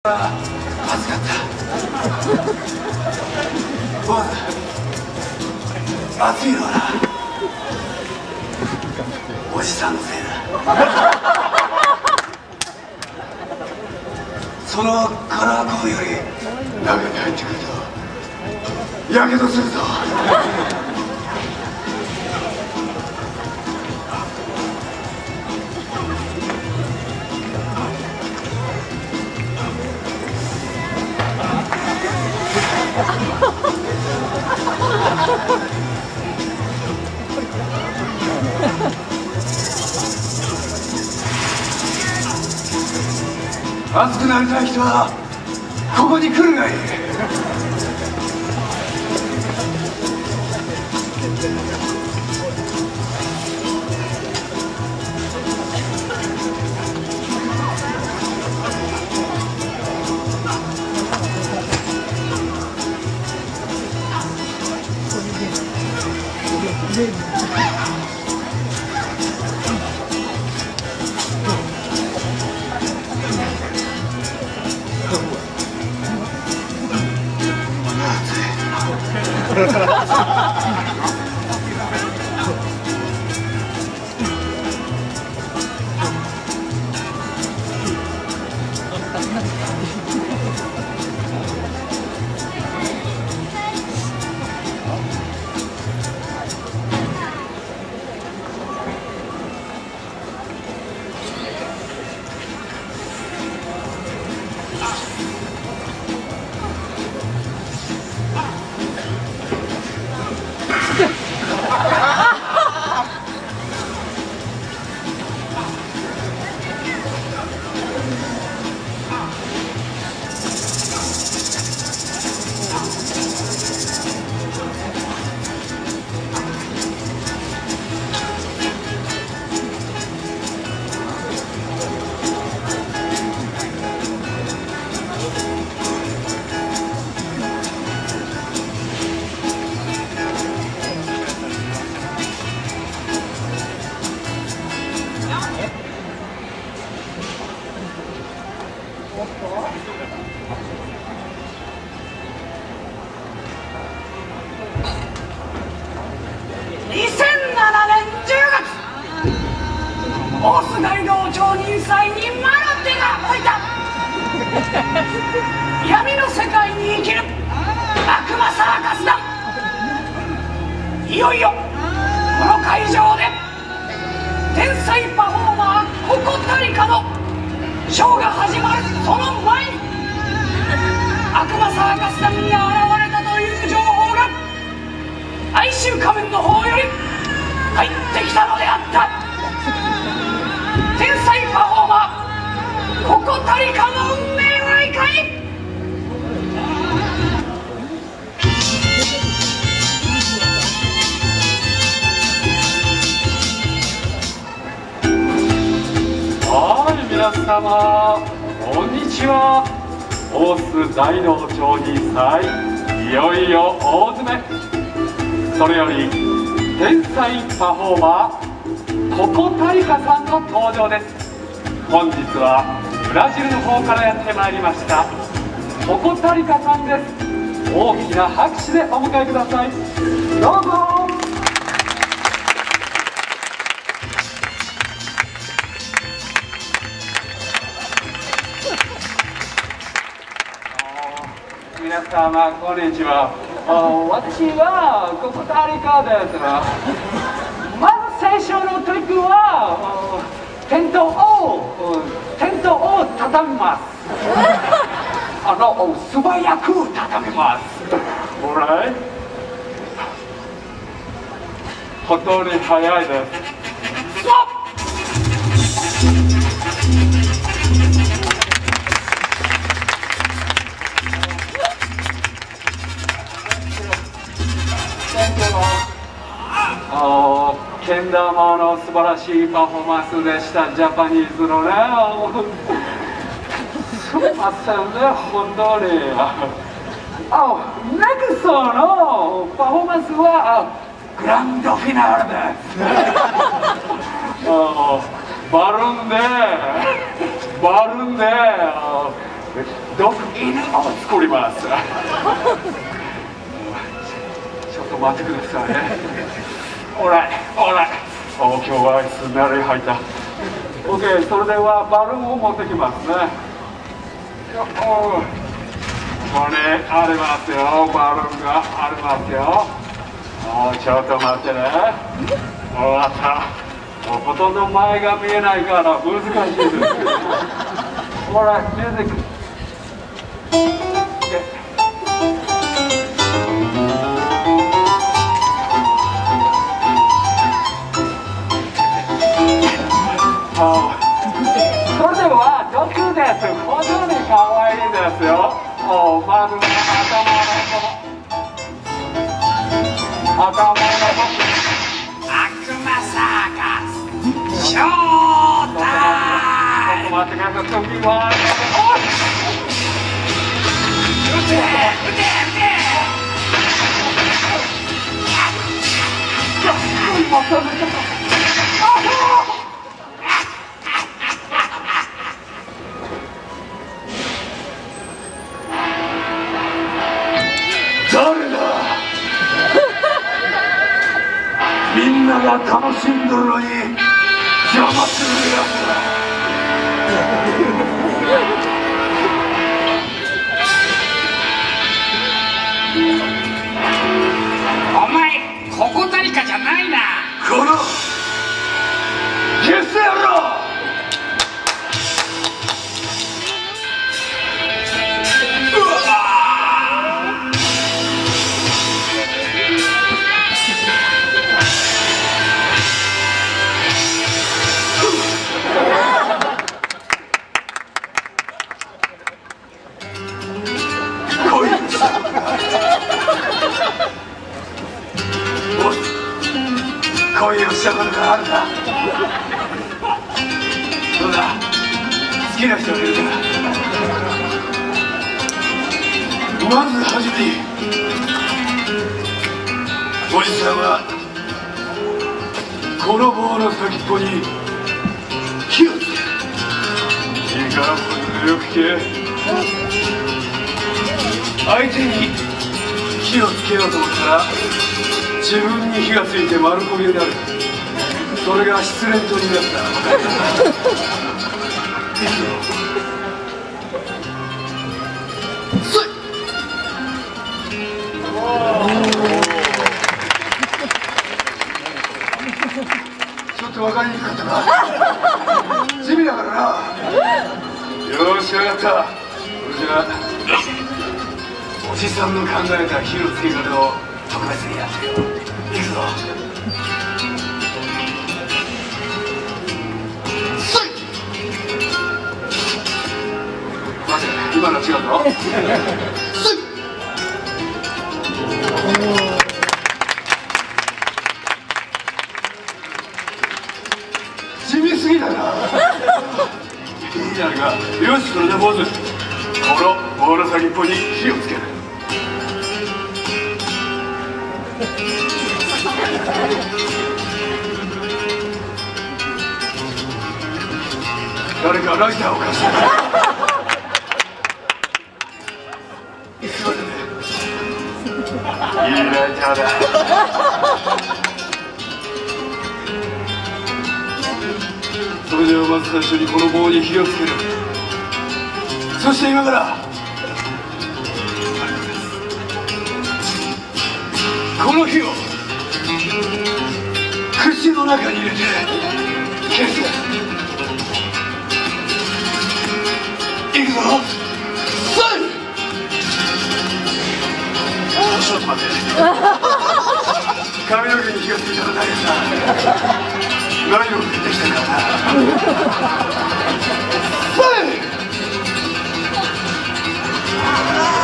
まずかったボス、暑いのはなおじさんのせいだ。そのカラーコーンより中に入ってくるとやけどするぞ。熱くなりたい人はここに来るがいい。大須大道町人祭にマロテが置いた闇の世界に生きる悪魔サーカスだ。いよいよこの会場で天才パフォーマーココタリカのショーが始まるその前に悪魔サーカス団が現れたという情報が哀愁仮面の方より入ってきたのであった。天才パフォーマーココタリカの運命はいかに。 はい、皆様こんにちは。大須大道町人祭いよいよ大詰め。それより天才パフォーマーココタリカさんの登場です。本日はブラジルの方からやってまいりましたココタリカさんです。大きな拍手でお迎えください。どうぞ。皆様こんにちは。私はココタリカです。まず最初のトリックはテントを畳みます。素早く畳みます。Alright? 本当に早いです。けん玉の素晴らしいパフォーマンスでした。ジャパニーズのね、すみませんね、本当に。ネクストのパフォーマンスはグランドフィナーレです。バルーンで毒犬を作ります。ちょっと待ってくださいね。オーライ、オーライ。今日はすんなり入った。OK、それではバルーンを持ってきますね。これありますよ、バルーンがありますよ。ちょっと待ってね。終わった。もうほとんど前が見えないから難しいです。ほら、ミュージック。それでは毒です。本当に可愛いですよ。まずは頭の悪魔サーカスショータイム。 待ってください。時は撃て撃て撃て。 誰だ。みんなが楽しんどるのに邪魔するやつだ。 お前ここたりかじゃないな。 この消せやろ。恋をしたことがあるか。どうだ、好きな人がいるか。まずはじめにおじさんはこの棒の先っぽに火をつける。いいからよく聞け。相手に火をつけようと思ったら自分に火がついて丸焦げになる。それが失恋とになった。ちょっと分かりにくかったか。地味だからな。よーし、分かった。それじゃあおじさんの考えた火のつけ方を特別にやってよ。行くぞ。待て、今のは違うぞ。地味すぎだな。いいじゃないか。よし、それで坊主、この棒の先っぽに火をつける。誰かライターを貸して。いつまでね。いいライターだ。それではまず最初にこの棒に火をつける。そして今からこの火を口の中に入れて消す。いくぞ。ちょっと待って。髪の毛に火がついたら大変だ。何を出てきたかな。はい。